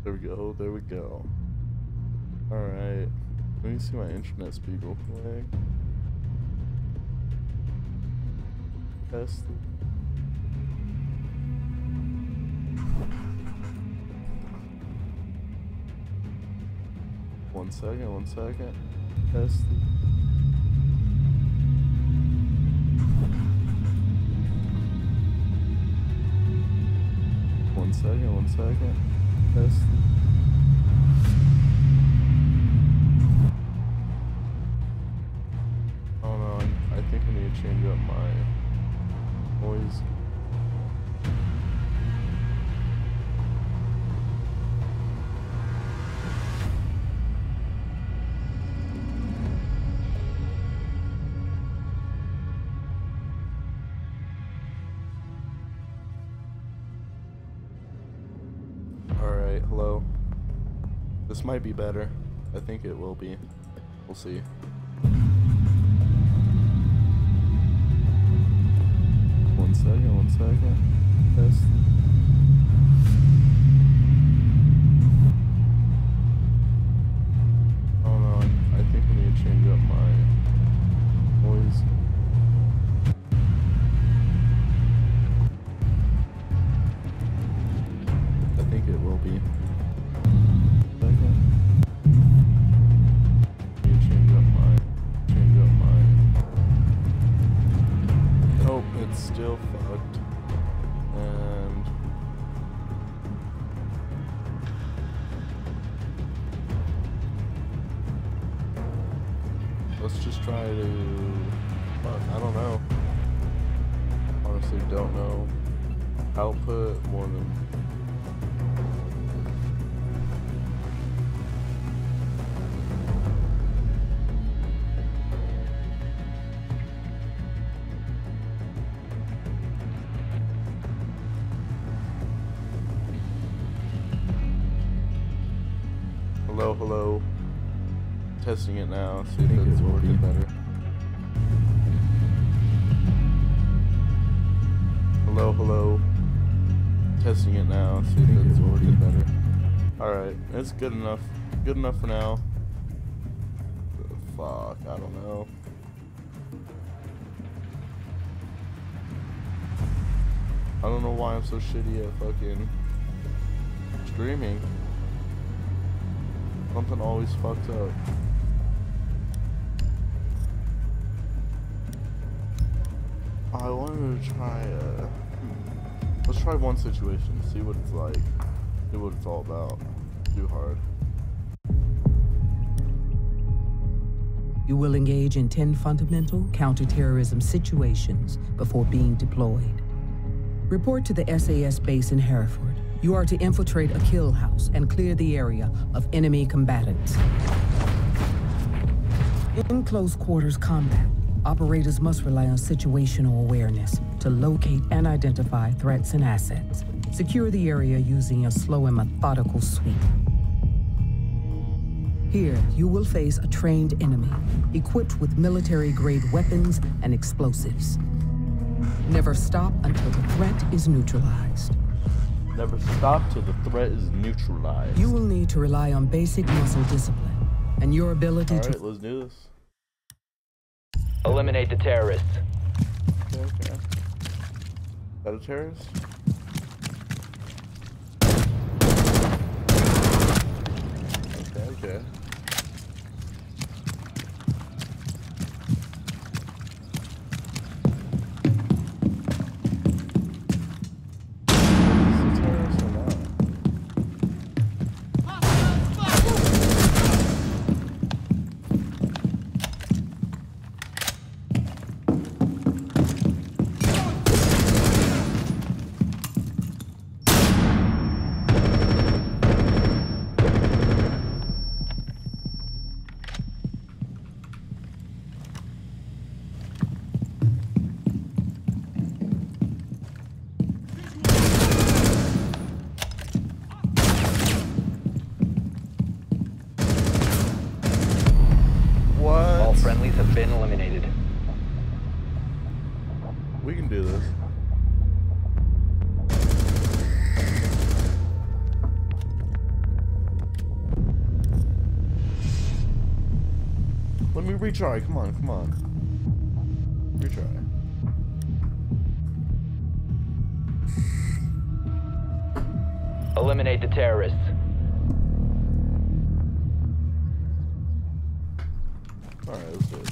There we go, there we go. Alright. Let me see my internet speed real quick. Test. One second. Test. One second. Test. Oh no, I think I need to change up my noise. Alright, hello. This might be better. I think it will be. We'll see. One second. Test. Oh no, I think I need to change up my noise. I think it will be. Nope, it's still fucked. And let's just try to, fuck, I don't know. Honestly, don't know. Output more than. Hello. Testing it now. See if it's working better. Hello. Testing it now. See if it's working better. Alright, it's good enough. Good enough for now. Fuck, I don't know. I don't know why I'm so shitty at fucking streaming. Something always fucks up. I wanted to try, let's try one situation, see what it's like, see what it's all about. Too hard. You will engage in 10 fundamental counterterrorism situations before being deployed. Report to the SAS base in Hereford. You are to infiltrate a kill house and clear the area of enemy combatants. In close quarters combat, operators must rely on situational awareness to locate and identify threats and assets. Secure the area using a slow and methodical sweep. Here, you will face a trained enemy, equipped with military-grade weapons and explosives. Never stop until the threat is neutralized. Never stop till the threat is neutralized. You will need to rely on basic muscle discipline and your ability to... Alright, let's do this. Eliminate the terrorists. Okay. Is that a terrorist? Okay. Retry, come on, come on. Retry. Eliminate the terrorists. Alright, let's do this.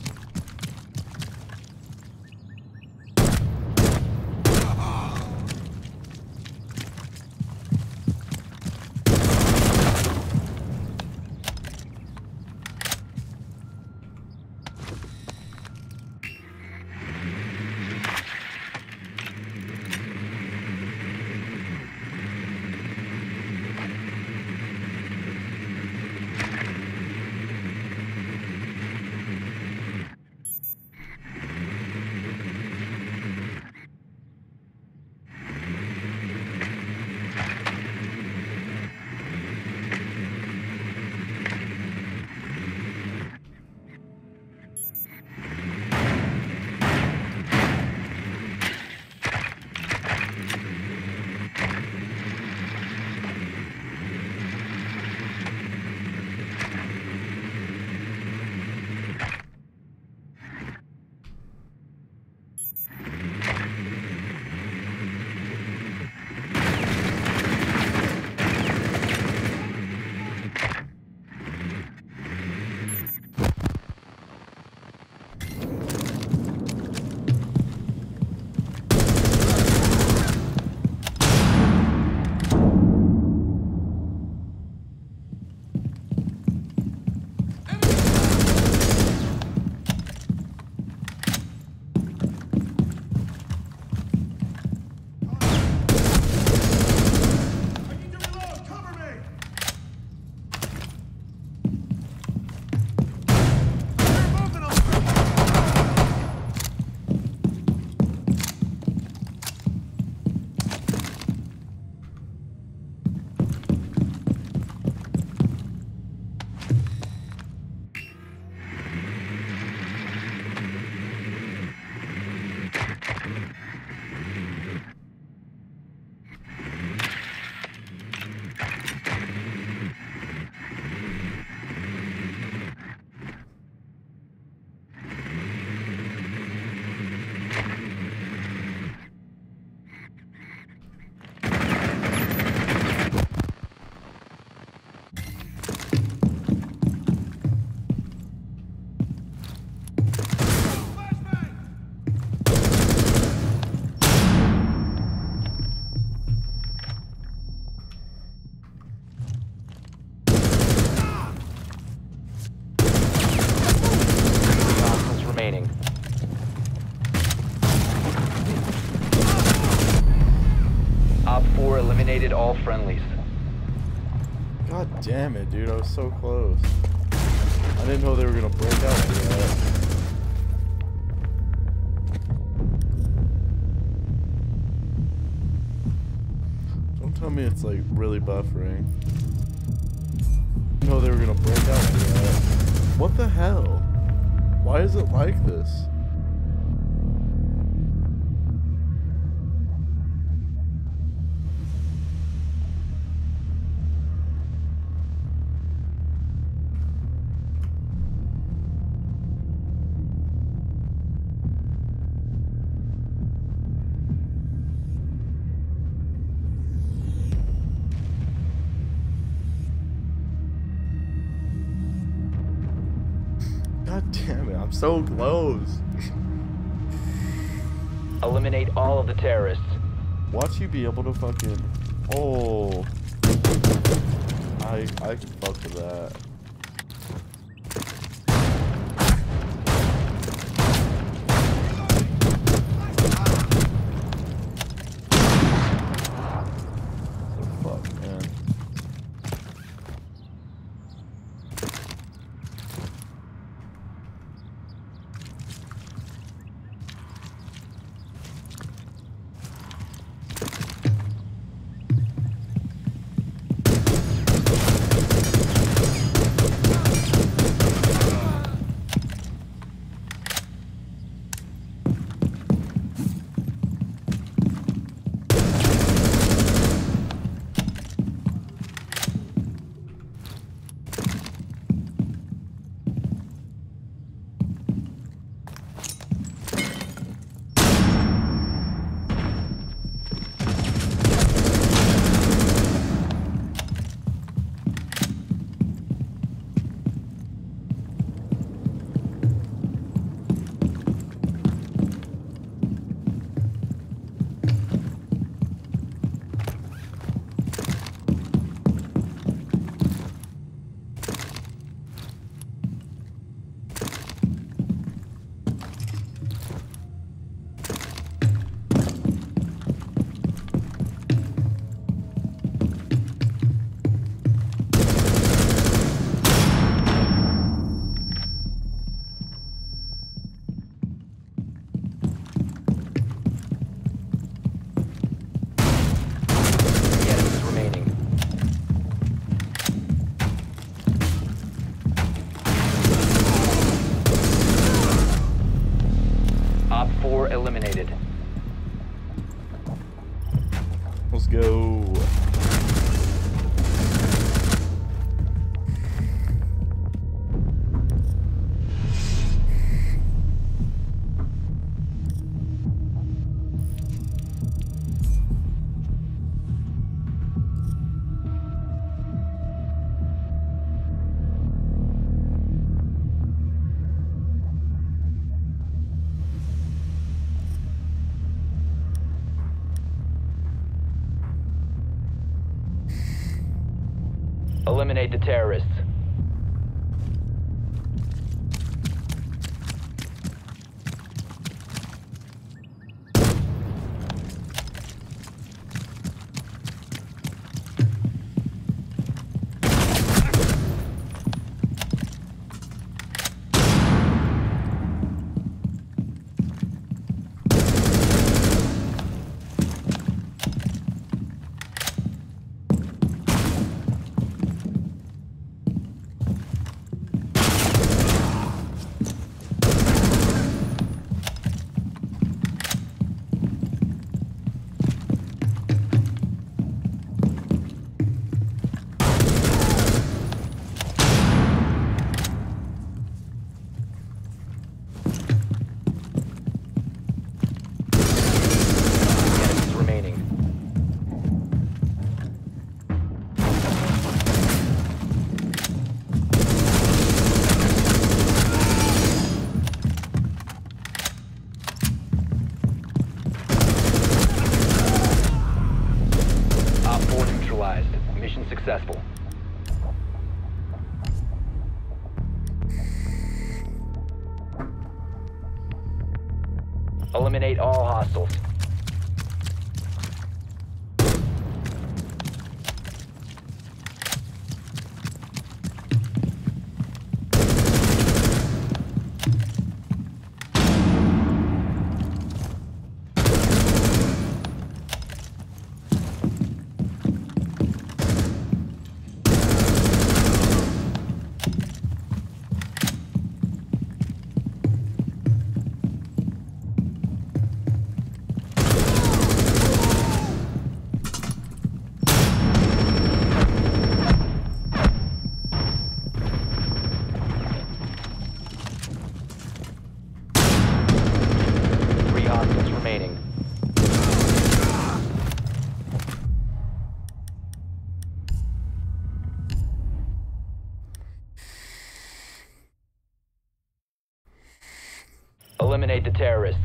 Eliminated all friendlies. God damn it, dude. I was so close. I didn't know they were gonna break out like that. Don't tell me it's like really buffering. I didn't know they were gonna break out like that. What the hell? Why is it like this? God damn it, I'm so close. Eliminate all of the terrorists. Watch you be able to fucking... Oh. I can fuck with that. What the fuck, man? Let's go. Eliminate the terrorists. Mission successful. Eliminate all hostiles. Remaining. Eliminate the terrorists.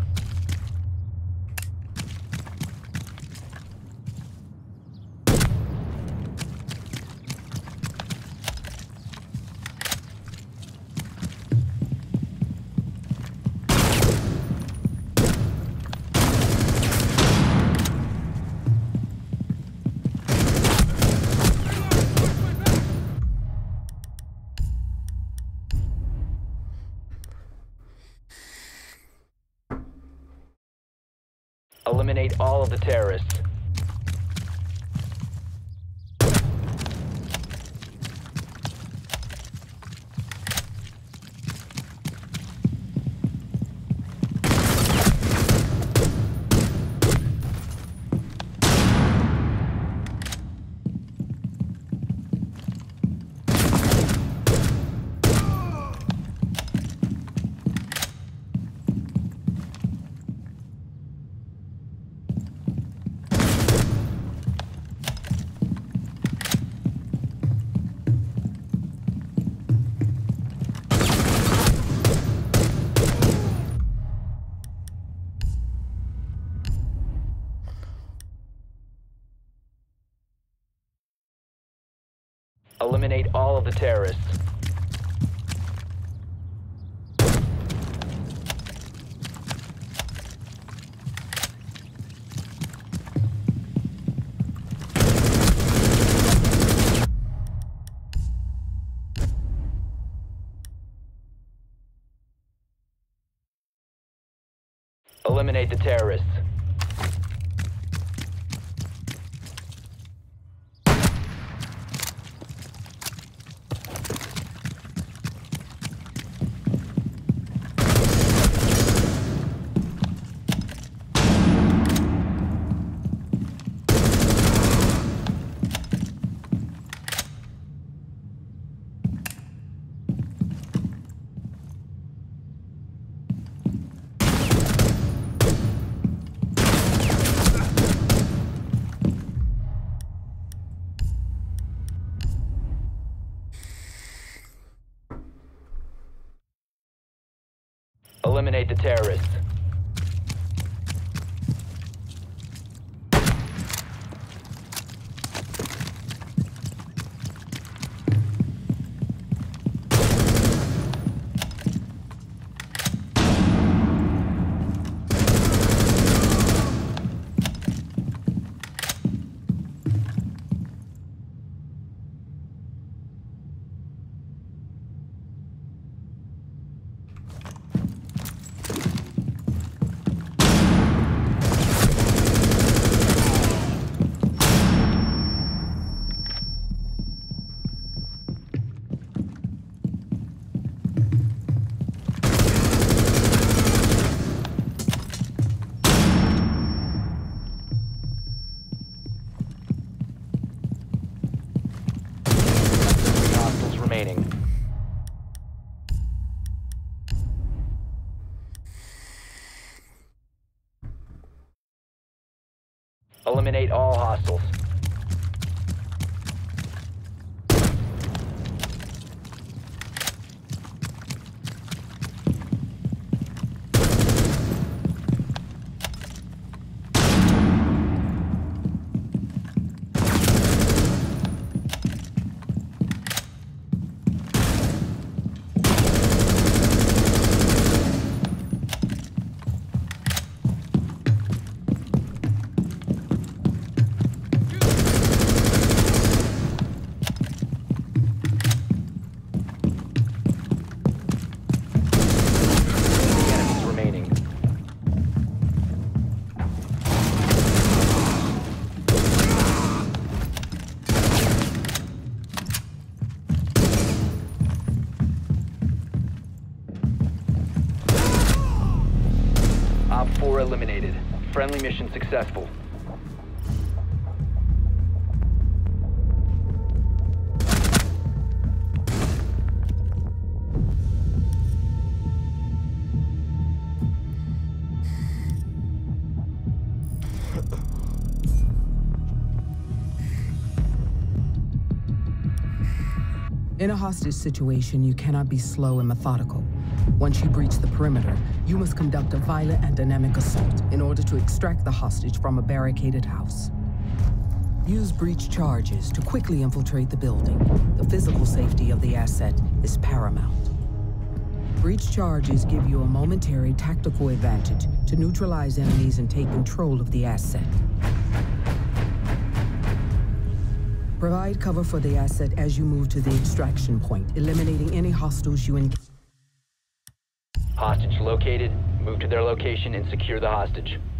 Eliminate all of the terrorists. Eliminate all of the terrorists. Eliminate the terrorists. Eliminate the terrorists. Remaining. Eliminate all hostiles. Op 4 eliminated. Friendly mission successful. In a hostage situation, you cannot be slow and methodical. Once you breach the perimeter, you must conduct a violent and dynamic assault in order to extract the hostage from a barricaded house. Use breach charges to quickly infiltrate the building. The physical safety of the asset is paramount. Breach charges give you a momentary tactical advantage to neutralize enemies and take control of the asset. Provide cover for the asset as you move to the extraction point, eliminating any hostiles you engage. Hostage located. Move to their location and secure the hostage.